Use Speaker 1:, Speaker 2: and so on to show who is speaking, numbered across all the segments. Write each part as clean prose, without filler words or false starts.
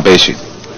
Speaker 1: 备询。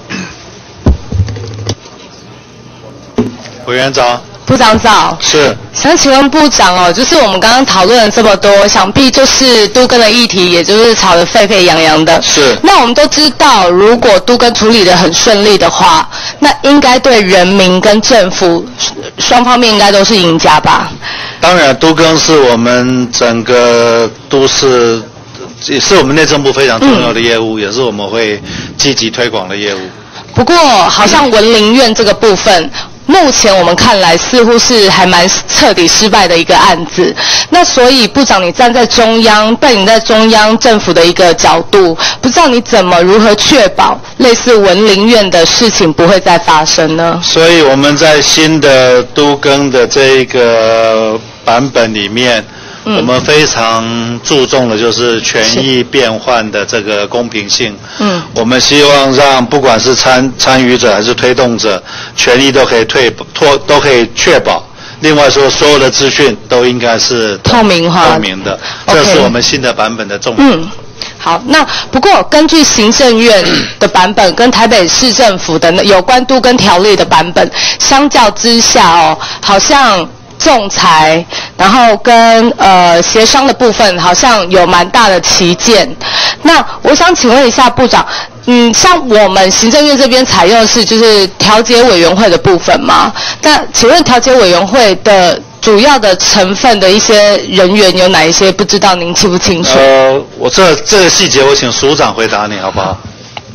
Speaker 2: 委员长。
Speaker 3: 部长早。
Speaker 2: 是。
Speaker 3: 想请问部长哦，就是我们刚刚讨论了这么多，想必就是都更的议题，也就是吵得沸沸扬扬的。
Speaker 2: 是。
Speaker 3: 那我们都知道，如果都更处理得很顺利的话，那应该对人民跟政府双方面应该都是赢家吧？
Speaker 2: 当然，都更是我们整个都市，也是我们内政部非常重要的业务，也是我们会积极推广的业务。
Speaker 3: 不过，好像文林院这个部分。目前我们看来似乎是还蛮彻底失败的一个案子。那所以部长，你站在中央，带领在中央政府的一个角度，不知道你如何确保类似文林院的事情不会再发生呢？
Speaker 2: 所以我们在新的都更的这个版本里面，我们非常注重的就是权益变换的这个公平性。我们希望让不管是参与者还是推动者，权益都可以都可以确保。另外说，所有的资讯都应该是透明的，这是我们新的版本的重点。
Speaker 3: 好，那不过根据行政院的版本跟台北市政府的有关都更条例的版本，相较之下哦，好像仲裁，然后跟协商的部分好像有蛮大的歧见。那我想请问一下部长，像我们行政院这边采用的是就是调解委员会的部分吗？那请问调解委员会的主要的成分的一些人员有哪一些？不知道您清不清楚？
Speaker 2: 我这个细节我请署长回答你好不好？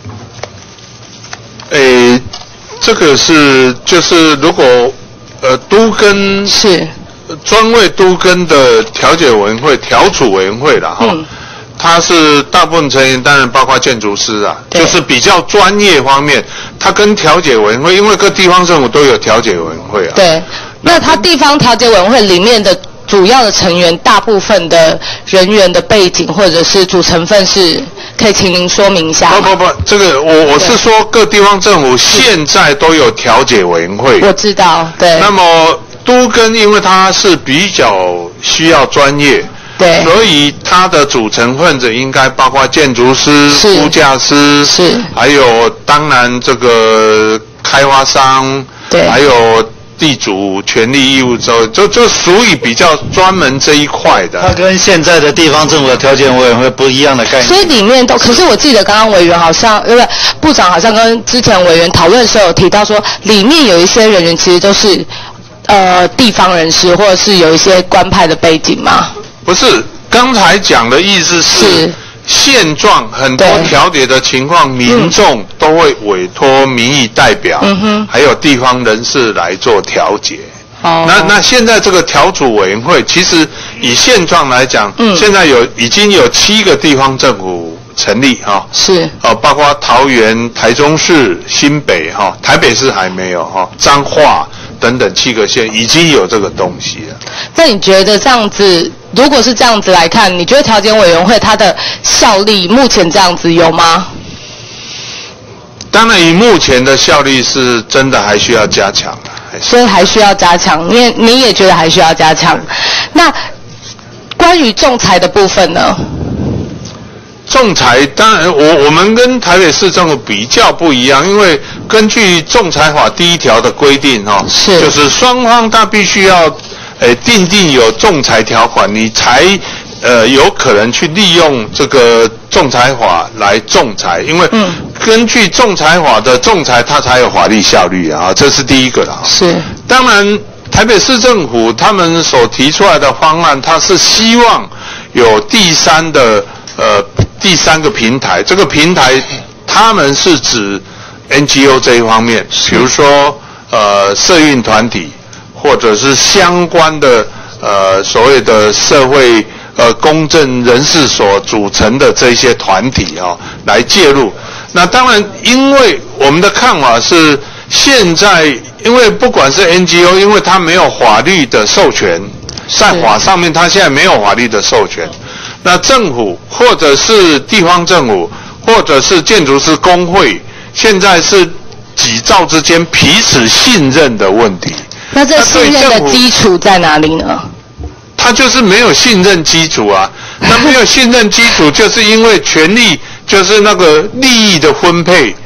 Speaker 4: 这个就是如果都更
Speaker 3: 是
Speaker 4: 专为都更的调解委员会、调处委员会啦哈。它是大部分成员当然包括建筑师啊，就是比较专业方面，它跟调解委员会，因为各地方政府都有调解委员会啊。
Speaker 3: 对，那它地方调解委员会里面的主要的成员，大部分的人员的背景或者是主成分是，可以请您说明一下吗？
Speaker 4: 不，这个我是说各地方政府现在都有调解委员会。
Speaker 3: 我知道，对。
Speaker 4: 那么都更因为它是比较需要专业。对，所以它的组成分子应该包括建筑师、估价师，还有当然这个开发商，对，还有地主权利义务就属于比较专门这一块的。
Speaker 2: 它跟现在的地方政府的调解委员会不一样的概念。
Speaker 3: 所以里面都，可是我记得刚刚委员好像，部长好像跟之前委员讨论的时候有提到说，里面有一些人员其实都是地方人士，或者是有一些官派的背景嘛。
Speaker 4: 不是，刚才讲的意思是现状很多调解的情况，民众都会委托民意代表，还有地方人士来做调解。那现在这个调处委员会，其实以现状来讲，现在已经有7个地方政府成立哈，包括桃园、台中市、新北哈，台北市还没有哈，彰化等等7个县已经有这个东西了。
Speaker 3: 那你觉得这样子？如果是这样子来看，你觉得调解委员会它的效力目前这样子有吗？
Speaker 4: 当然，以目前的效力是真的还需要加强的。
Speaker 3: 所以还需要加强，你也觉得还需要加强。那关于仲裁的部分呢？
Speaker 4: 仲裁当然我们跟台北市政府比较不一样，因为根据仲裁法第1条的规定就是双方他必须要订定有仲裁条款，你才有可能去利用这个仲裁法来仲裁，因为根据仲裁法的仲裁它才有法律效力啊，这是第一个啦。当然台北市政府他们所提出来的方案，它是希望有第三个平台，这个平台他们是指 NGO 这一方面，比如说社运团体或者是相关的所谓的社会公正人士所组成的这些团体来介入。那当然因为我们的看法是现在因为不管是 NGO， 因为它没有法律的授权，在法上面它现在没有法律的授权，那政府或者是地方政府或者是建筑师工会现在是几造之间彼此信任的问题。
Speaker 3: 那这信任的基础在哪里呢？
Speaker 4: 他就是没有信任基础啊。那没有信任基础，就是因为权力就是那个利益的分配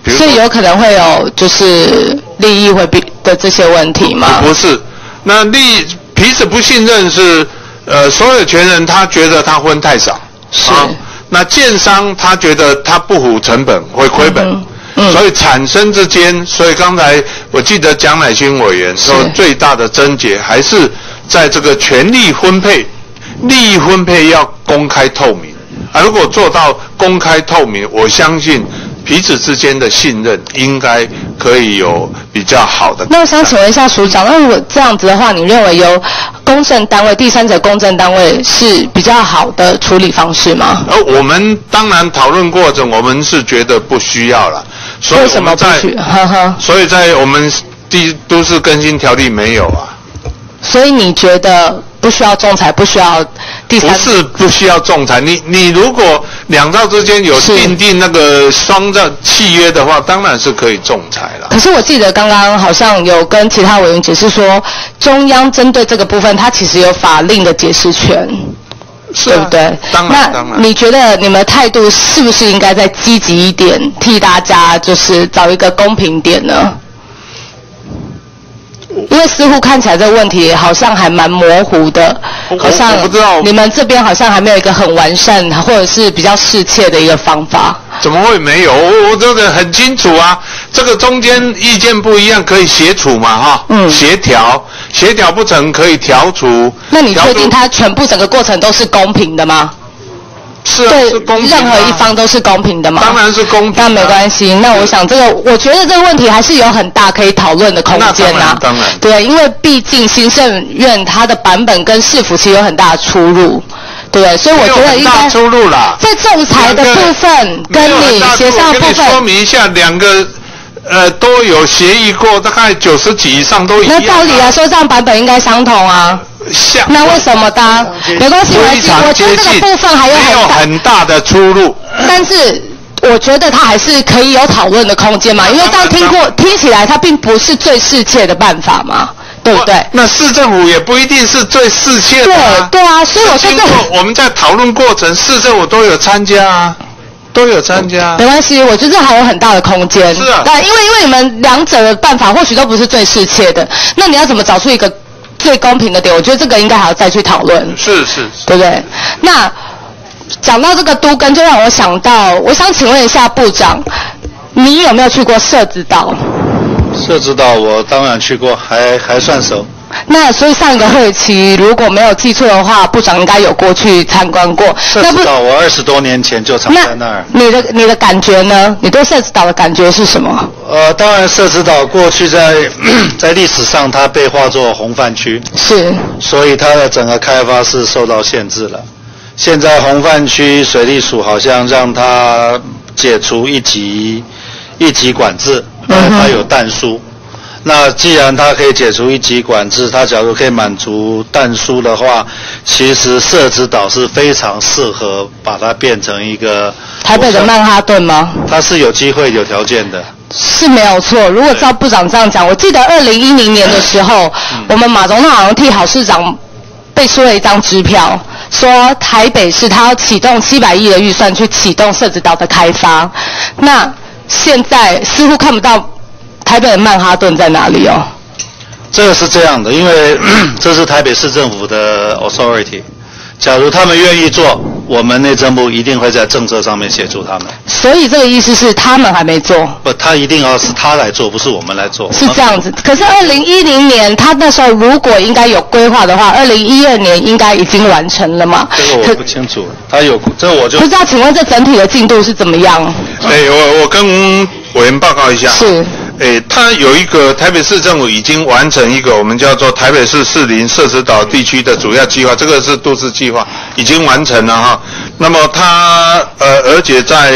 Speaker 3: 所以有可能会有就是利益会的这些问题吗？
Speaker 4: 不是，那彼此不信任是所有权人他觉得他分太少，
Speaker 3: 是。
Speaker 4: 那建商他觉得他不符成本会亏本，所以产生之间，所以刚才我记得蒋乃馨委员说最大的症结还是在这个权力分配、利益分配要公开透明啊。如果做到公开透明，我相信彼此之间的信任应该可以有比较好的。
Speaker 3: 那我想请问一下署长，那如果这样子的话，你认为由公证单位、第三者公证单位是比较好的处理方式吗？
Speaker 4: 我们当然讨论过程，我们是觉得不需要了。所以
Speaker 3: 为什么不需要？
Speaker 4: 所以在我们都市更新条例没有啊。
Speaker 3: 所以你觉得不需要仲裁，不需要第三？
Speaker 4: 不是不需要仲裁，你如果两造之间有订定那个双造契约的话，当然是可以仲裁了。
Speaker 3: 可是我记得刚刚好像有跟其他委员解释说，中央针对这个部分，它其实有法令的解释权。
Speaker 4: 是啊，
Speaker 3: 对不对？
Speaker 4: 当然。
Speaker 3: 那你觉得你们的态度是不是应该再积极一点，替大家就是找一个公平点呢？因为似乎看起来这个问题好像还蛮模糊的，好像
Speaker 4: 我不知道
Speaker 3: 你们这边好像还没有一个很完善或者是比较适切的一个方法。
Speaker 4: 怎么会没有？我这个很清楚啊，这个中间意见不一样可以协处嘛，哈，协调不成可以调处。
Speaker 3: 那你确定它全部整个过程都是公平的吗？
Speaker 4: 是啊，
Speaker 3: 对，
Speaker 4: 是公平的啊，
Speaker 3: 任何一方都是公平的吗？
Speaker 4: 当然是公平的啊。
Speaker 3: 那没关系，那我想我觉得这个问题还是有很大可以讨论的空间啊。
Speaker 4: 当然。
Speaker 3: 对，因为毕竟行政院它的版本跟市府其实有很大的出入，对不对？所以我觉得应该
Speaker 4: 出入啦。
Speaker 3: 在仲裁的部分跟你协商的部分，
Speaker 4: 我跟你说明一下，两个都有协议过，大概90几以上都一样。
Speaker 3: 那照理来说，这样版本应该相同啊。那为什么没关系，我觉得这个部分还有
Speaker 4: 很大的出入。
Speaker 3: 但是我觉得它还是可以有讨论的空间嘛，因为这样听起来它并不是最适切的办法嘛，对不对？
Speaker 4: 那市政府也不一定是最适切的啊。
Speaker 3: 对啊，所以我说
Speaker 4: 我们在讨论过程，市政府都有参加啊。都有参加，
Speaker 3: 没关系，我觉得还有很大的空间。
Speaker 4: 是啊，
Speaker 3: 因为你们两者的办法或许都不是最适切的，那你要怎么找出一个最公平的点？我觉得这个应该还要再去讨论。
Speaker 4: 是，
Speaker 3: 对不对？那讲到这个都更，就让我想到，我想请问一下部长，你有没有去过社子岛？
Speaker 2: 社子岛我当然去过，还算熟。
Speaker 3: 那所以上一个会期如果没有记错的话，部长应该有过去参观过。
Speaker 2: 社子岛我20多年前就常在那儿。
Speaker 3: 你的感觉呢？你对社子岛的感觉是什么？
Speaker 2: 当然社子岛过去在历史上它被划作红泛区，
Speaker 3: 是，所
Speaker 2: 以它的整个开发是受到限制了。现在红泛区水利署好像让它解除一级管制，它有但书。那既然它可以解除一级管制，它假如可以满足但书的话，其实社子岛是非常适合把它变成一个
Speaker 3: 台北的曼哈顿吗？
Speaker 2: 它是有机会有条件的。
Speaker 3: 是没有错。如果照部长这样讲，我记得2010年的时候，我们马总统好像替郝市长被出了一张支票，说台北市他要启动700亿的预算去启动社子岛的开发。那现在似乎看不到台北的曼哈顿在哪里哦？
Speaker 2: 这个是这样的，因为这是台北市政府的 authority。假如他们愿意做，我们内政部一定会在政策上面协助他们。
Speaker 3: 所以这个意思是他们还没做？
Speaker 2: 不，他一定要是他来做，不是我们来做。
Speaker 3: 是这样子。可是2010年他那时候如果应该有规划的话，2012年应该已经完成了嘛？
Speaker 2: 这个我不清楚，他有这个我就
Speaker 3: 不知道。请问这整体的进度是怎么样？
Speaker 4: 我跟委员报告一下。
Speaker 3: 是。
Speaker 4: 它有一个台北市政府已经完成一个我们叫做台北市士林社子岛地区的主要计划，这个是都市计划，已经完成了哈。那么它而且在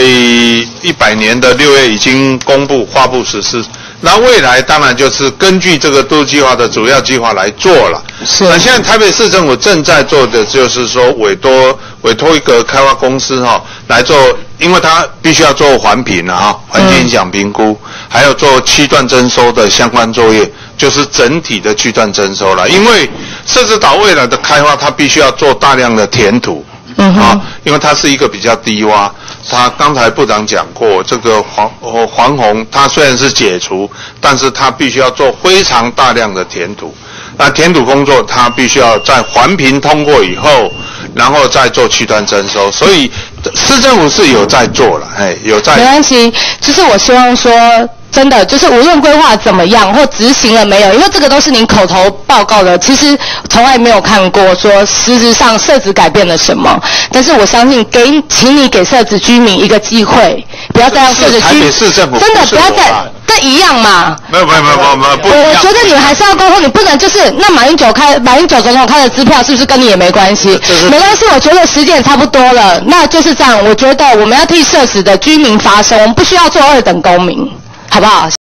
Speaker 4: 100年的6月已经公布发布实施。那未来当然就是根据这个都市计划的主要计划来做了。
Speaker 3: 是。
Speaker 4: 那现在台北市政府正在做的就是说委托一个开发公司来做，因为它必须要做环评环境影响评估，还有做区段征收的相关作业，就是整体的区段征收了。因为社子岛未来的开发，它必须要做大量的填土。因为它是一个比较低洼， 他刚才部长讲过，这个黄洪它虽然是解除，但是它必须要做非常大量的填土。那填土工作，它必须要在环评通过以后，然后再做区段征收。所以市政府是有在做了，有在。
Speaker 3: 没关系，就是我希望说。真的就是无论规划怎么样或执行了没有，因为这个都是您口头报告的，其实从来没有看过说实质上社子改变了什么。但是我相信请你给社子居民一个机会，不要再让社子居民真的不要再这一样嘛。
Speaker 4: 没有，不一样。
Speaker 3: 我觉得你们还是要沟通，你不能就是那马英九总统开的支票是不是跟你也没关系？没关系，我觉得时间也差不多了，那就是这样。我觉得我们要替社子的居民发声，我们不需要做二等公民。好不好？